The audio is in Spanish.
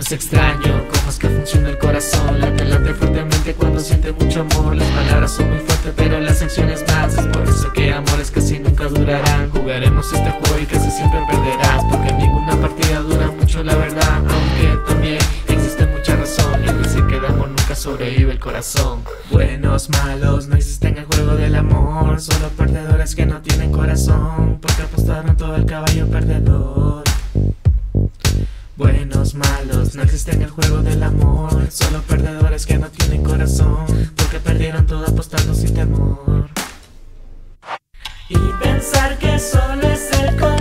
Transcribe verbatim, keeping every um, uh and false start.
es extraño cómo es que funciona el corazón. Late, late fuertemente cuando siente mucho amor. Las palabras son muy fuertes pero las acciones más. Es por eso que amores casi nunca durarán. Jugaremos este juego y casi siempre perderás, porque ninguna partida dura mucho, la verdad. Aunque también existe mucha razón y dice que de amor nunca sobrevive el corazón. Buenos, malos, no existen en el juego del amor. Solo perdedores que no tienen corazón, porque apostaron todo al caballo perdedor. Buenos, malos, no existe en el juego del amor. Solo perdedores que no tienen corazón, porque perdieron todo apostando sin temor. Y pensar que solo es el corazón